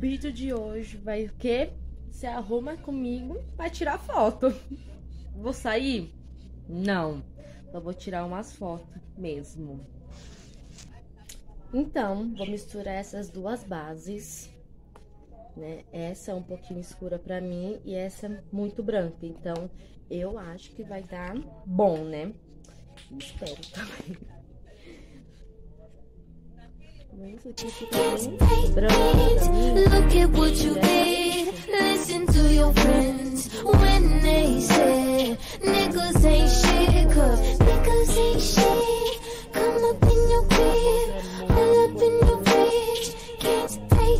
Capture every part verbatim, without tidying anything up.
vídeo de hoje vai o quê? Se arruma comigo pra tirar foto. Vou sair? Não. Só vou tirar umas fotos mesmo. Então, vou misturar essas duas bases, né? Essa é um pouquinho escura pra mim e essa é muito branca. Então, eu acho que vai dar bom, né? Espero também. Nossa, aqui fica bem branco pra mim. Look at what you did. Listen to your friends when they say niggas ain't shit, cause niggas ain't shit. Come up in your crib, all up in your fridge, can't pay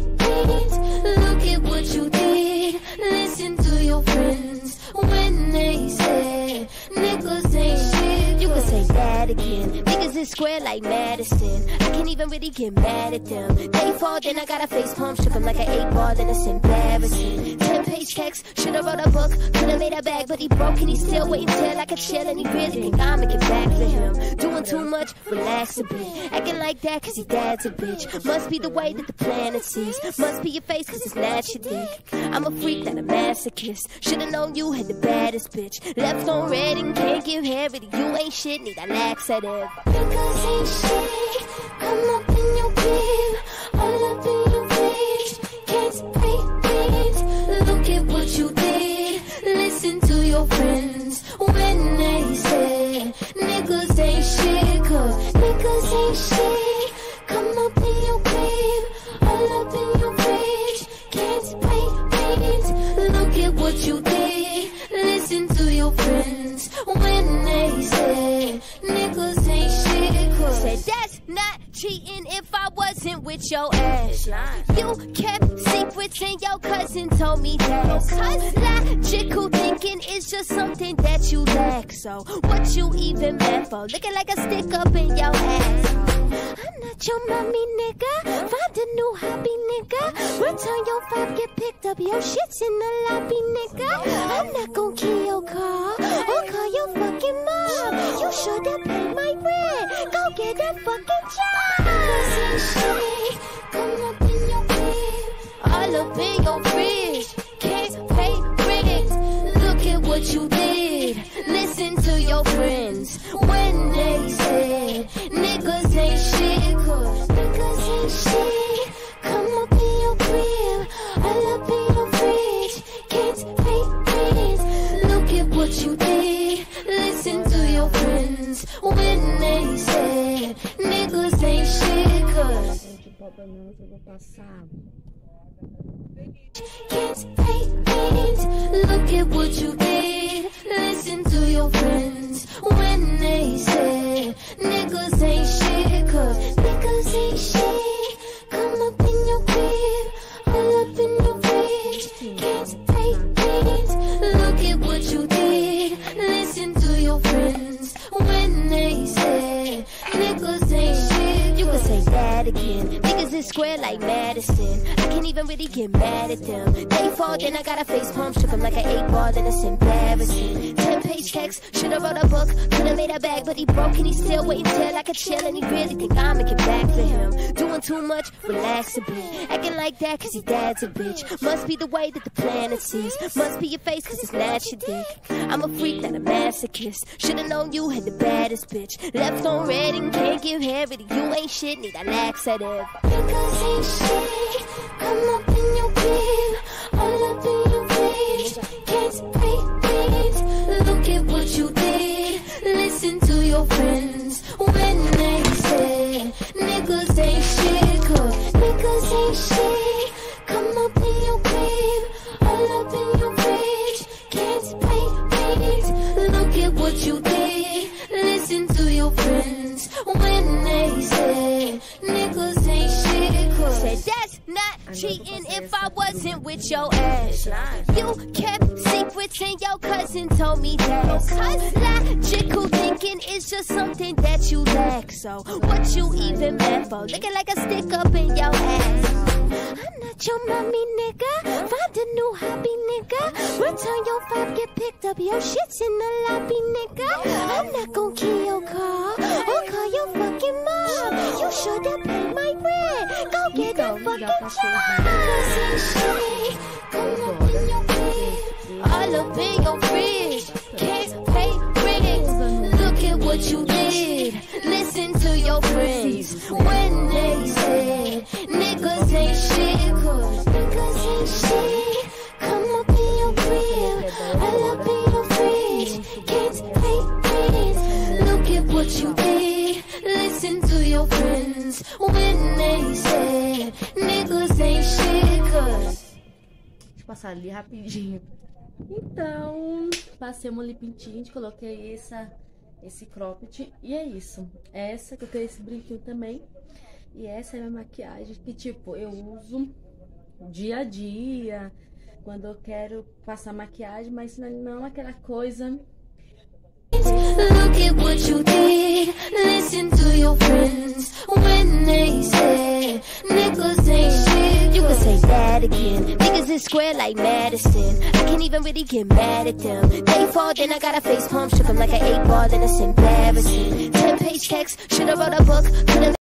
rent. Look at what you did. Listen to your friends when they say niggas ain't shit. You can say that again. Niggas is square like Madison. I can't even really get mad at them. They fall, then I got a face palm, shook him like an eight ball, then it's embarrassing. Ten page text, should've wrote a book, could've made a bag, but he broke and he's still waiting till I could chill, and he really think I'ma get back to him. Doing too much, relax a bit. Acting like that cause your dad's a bitch. Must be the way that the planet sees. Must be your face cause it's not your dick. I'm a freak, not a masochist. Should've known you had the baddest bitch. Left on red and can't give hair, but you ain't shit, need a laxative. Niggas ain't shit. Come up in your crib, all up in your fridge, can't pay rent. Look at what you did. Listen to your friends when they say niggas ain't shit, cause niggas ain't shit. Come up in your crib, all up in your fridge, can't pay rent. Look at what you did. Listen to your friends when they say niggas ain't shit, cause say that's not cheating if I wasn't with your ass. You kept secrets and your cousin told me that. Logical thinking is just something that you lack. So what you even mad for? Looking like a stick up in your ass. I'm not your mommy, nigga. Find a new hobby, nigga. Return your five, get picked up. Your shit's in the lobby, nigga. I'm not gon' kill your car or call your fucking mom. You should've paid my rent. Go get a fucking job. Niggas ain't shit. Come up in your crib, all up in your fridge, can't pay rent. Look at what you did. Listen to your friends when they say niggas ain't shit, cause niggas ain't shit. Come up in your crib, all up in your fridge, can't pay rent. Look at what you did. Listen to your friends when they say niggas ain't shit, cause Eu vou passar. can't pay rent. Look at what you did. Listen to your friends when they say niggas ain't shit, cause niggas ain't shit. Come up in your crib, all up in your fridge, can't pay rent. Look at what you did. Listen to your friends when they say niggas ain't shit. You can say that again. Niggas is square like Madison. I can't even really get mad at them. They fall, then I got a face palm, shook him like an eight ball, then it's embarrassing. Ten page text, should've wrote a book, could've made a bag, but he broke and he's still waiting till I could chill, and he really think I'ma get back to him. Doing too much, relax a bit. Acting like that cause your dad's a bitch. Must be the way that the planet sees. Must be your face cause it's not your dick. I'm a freak, not a masochist. Should've known you had the baddest bitch. Left on red and can't give hair, but you ain't shit, need a laxative. Niggas ain't shit. Come up in your crib, all up in your fridge, can't pay rent. Look at what you did. Listen to your friends when they say niggas ain't shit, cause niggas ain't shit. Come up in your crib, all up in your fridge, can't pay rent. Look at what you did. Listen to your friends when they say niggas ain't shit, cause say that's not cheating if I wasn't with your ass. You kept secrets and your cousin told me that. Logical thinking is just something that you lack. So what you even mad for? Looking like a stick up in your ass. I'm not your mommy, nigga. Find a new hobby, nigga. Return your five, get picked up. Your shit's in the lobby, nigga. I'm not gon' kill your car or call your fucking mom. You should've paid my rent. Go get a fucking job. Niggas ain't what you did. Listen to your friends when they said niggas ain't shit, cause niggas ain't shit. Come up in your crib, all up in your fridge, kids play friends. Look at what you did. Listen to your friends when they said niggas ain't shit, cause. Deixa eu passar ali rapidinho. Então, passei uma lip tint, coloquei essa, esse cropped e é isso. Essa que eu tenho esse brinquinho também. E essa é a minha maquiagem que, tipo, eu uso dia a dia, quando eu quero passar maquiagem, mas não aquela coisa. Look at what you did. Listen to your friends when they said niggas ain't shit. You can say that again. Niggas is square like Madison. I can't even really get mad at them. They fall, then I got a face palm, shook 'em like an eight ball, and it's embarrassing. Ten page text, should've wrote a book, could've